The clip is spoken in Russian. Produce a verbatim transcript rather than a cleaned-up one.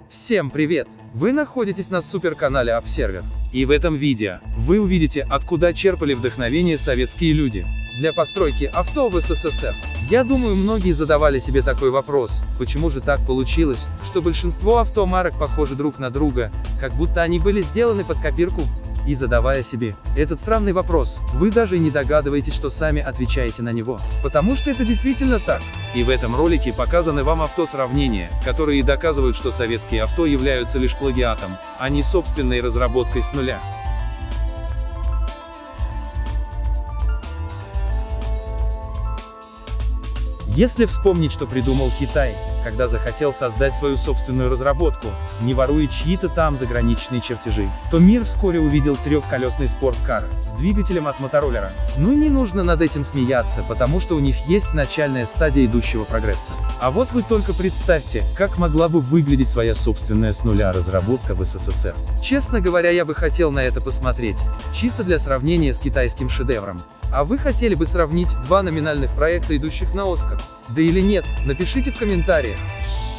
Всем привет! Вы находитесь на суперканале Observer. И в этом видео вы увидите, откуда черпали вдохновение советские люди для постройки авто в СССР. Я думаю, многие задавали себе такой вопрос: почему же так получилось, что большинство автомарок похожи друг на друга, как будто они были сделаны под копирку? И задавая себе этот странный вопрос, вы даже и не догадываетесь, что сами отвечаете на него. Потому что это действительно так. И в этом ролике показаны вам авто-сравнения, которые доказывают, что советские авто являются лишь плагиатом, а не собственной разработкой с нуля. Если вспомнить, что придумал Китай, когда захотел создать свою собственную разработку, не воруя чьи-то там заграничные чертежи, то мир вскоре увидел трехколесный спорткар с двигателем от мотороллера. Ну не нужно над этим смеяться, потому что у них есть начальная стадия идущего прогресса. А вот вы только представьте, как могла бы выглядеть своя собственная с нуля разработка в СССР. Честно говоря, я бы хотел на это посмотреть, чисто для сравнения с китайским шедевром. А вы хотели бы сравнить два номинальных проекта, идущих на Оскар? Да или нет, напишите в комментариях.